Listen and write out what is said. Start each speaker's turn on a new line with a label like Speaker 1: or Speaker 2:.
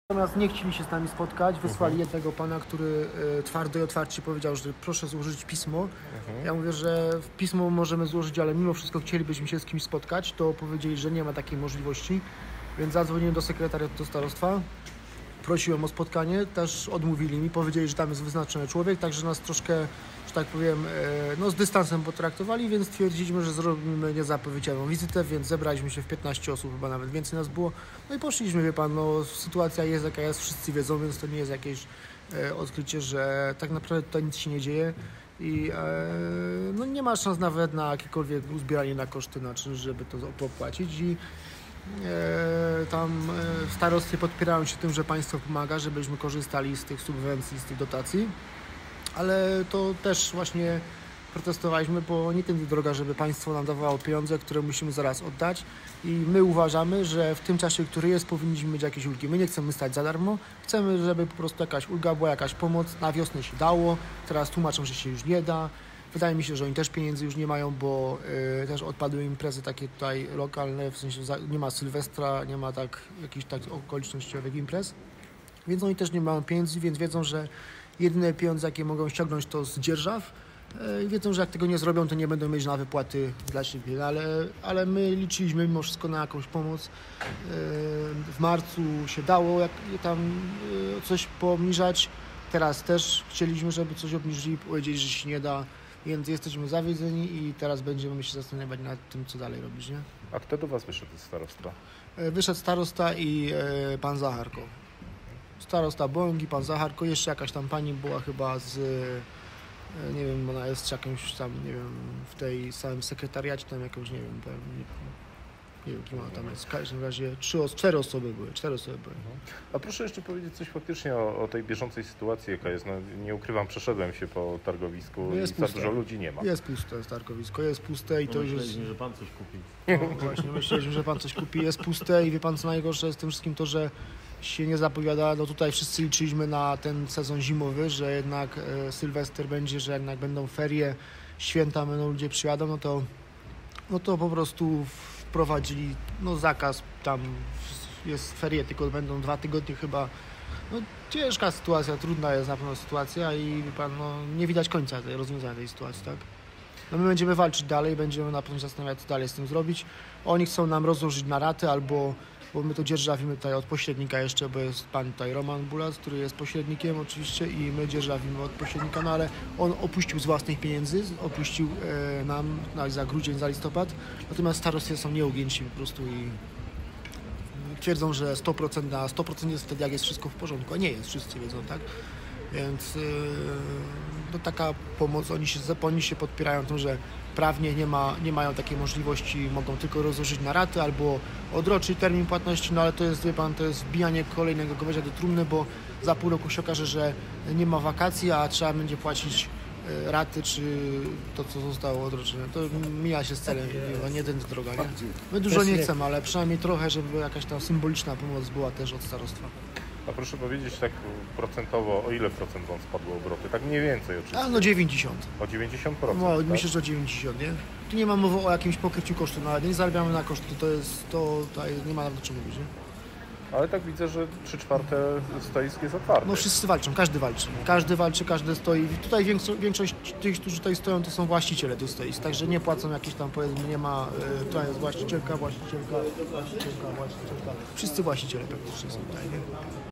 Speaker 1: Natomiast nie chcieli się z nami spotkać, wysłali jednego pana, który twardo i otwarcie powiedział, że proszę złożyć pismo. Ja mówię, że pismo możemy złożyć, ale mimo wszystko chcielibyśmy się z kimś spotkać, to powiedzieli, że nie ma takiej możliwości, więc zadzwoniłem do sekretariatu do starostwa, prosiłem o spotkanie, też odmówili mi, powiedzieli, że tam jest wyznaczony człowiek, także nas troszkę, że tak powiem, no z dystansem potraktowali, więc stwierdziliśmy, że zrobimy niezapowiedzianą wizytę, więc zebraliśmy się w 15 osób, chyba nawet więcej nas było, no i poszliśmy, wie pan, no sytuacja jest jaka jest, wszyscy wiedzą, więc to nie jest jakieś odkrycie, że tak naprawdę tutaj nic się nie dzieje i no nie ma szans nawet na jakiekolwiek uzbieranie na koszty na czynsz, żeby to popłacić i tam w starostwie podpierają się tym, że państwo pomaga, żebyśmy korzystali z tych subwencji, z tych dotacji, ale to też właśnie protestowaliśmy, bo nie tędy droga, żeby państwo nam dawało pieniądze, które musimy zaraz oddać i my uważamy, że w tym czasie, który jest, powinniśmy mieć jakieś ulgi. My nie chcemy stać za darmo, chcemy, żeby po prostu jakaś ulga była, jakaś pomoc. Na wiosnę się dało, teraz tłumaczą, że się już nie da. Wydaje mi się, że oni też pieniędzy już nie mają, bo też odpadły imprezy takie tutaj lokalne, w sensie nie ma Sylwestra, nie ma tak jakichś tak okolicznościowych imprez, więc oni też nie mają pieniędzy, więc wiedzą, że jedyne pieniądze, jakie mogą ściągnąć, to z dzierżaw i wiedzą, że jak tego nie zrobią, to nie będą mieć na wypłaty dla siebie, ale my liczyliśmy mimo wszystko na jakąś pomoc. W marcu się dało tam coś poobniżać, teraz też chcieliśmy, żeby coś obniżyli, powiedzieli, że się nie da. Więc jesteśmy zawiedzeni i teraz będziemy się zastanawiać nad tym, co dalej robić, nie?
Speaker 2: A kto do was wyszedł z starostwa?
Speaker 1: Wyszedł starosta i pan Zacharko. Starosta Bągi, pan Zacharko, jeszcze jakaś tam pani była chyba z, nie wiem, ona jest jakąś tam, nie wiem, w tej samym sekretariacie, tam jakąś, nie wiem, nie wiem, kim ona tam jest. W każdym razie 4 osoby były.
Speaker 2: A proszę jeszcze powiedzieć coś faktycznie o tej bieżącej sytuacji, jaka jest. No, nie ukrywam, przeszedłem się po targowisku i za dużo ludzi nie ma.
Speaker 1: Jest puste targowisko, jest puste i to już jest...
Speaker 3: Myśleliśmy, że pan coś kupi.
Speaker 1: No właśnie, myśleliśmy, że pan coś kupi, jest puste i wie pan, co najgorsze jest w tym wszystkim to, że się nie zapowiada, no tutaj wszyscy liczyliśmy na ten sezon zimowy, że jednak Sylwester będzie, że jednak będą ferie, święta, będą ludzie przyjadą, no to po prostu wprowadzili zakaz, tam jest ferie, tylko będą 2 tygodnie chyba. No ciężka sytuacja, trudna jest na pewno sytuacja i wie pan, no nie widać końca rozwiązania tej sytuacji, tak? No my będziemy walczyć dalej, będziemy na pewno się zastanawiać, co dalej z tym zrobić. Oni chcą nam rozłożyć na raty albo, bo my to dzierżawimy tutaj od pośrednika jeszcze, bo jest pan tutaj Roman Bulas, który jest pośrednikiem oczywiście i my dzierżawimy od pośrednika, no ale on opuścił z własnych pieniędzy, opuścił nam za grudzień, za listopad, natomiast starostwie są nieugięci po prostu i twierdzą, że 100% na 100% jest wtedy, jak jest wszystko w porządku, a nie jest, wszyscy wiedzą, tak? Więc no, taka pomoc, oni się podpierają tym, że prawnie nie mają takiej możliwości, mogą tylko rozłożyć na raty albo odroczyć termin płatności, no ale to jest, wie pan, to jest wbijanie kolejnego gwoździa do trumny, bo za pół roku się okaże, że nie ma wakacji, a trzeba będzie płacić raty, czy to, co zostało odroczone. To mija się z celem, nie tędy droga, nie? My dużo nie chcemy, ale przynajmniej trochę, żeby jakaś ta symboliczna pomoc była też od starostwa.
Speaker 2: A proszę powiedzieć tak procentowo, o ile procent wam spadło obroty? Tak mniej więcej oczywiście.
Speaker 1: A no 90.
Speaker 2: O 90%?
Speaker 1: No,
Speaker 2: tak?
Speaker 1: myślę, że o 90, nie? Tu nie ma mowy o jakimś pokryciu kosztów, nawet nie zarabiamy na koszty, to tutaj nie ma nawet o czym mówić, nie?
Speaker 2: Ale tak widzę, że 3/4 stoisk jest otwarte.
Speaker 1: No wszyscy walczą, każdy walczy. Każdy stoi. Tutaj większość tych, którzy tutaj stoją, to są właściciele tych stoisk, także nie płacą jakieś tam, powiedzmy, nie ma, tutaj jest właścicielka. Wszyscy właściciele praktycznie są tutaj, nie?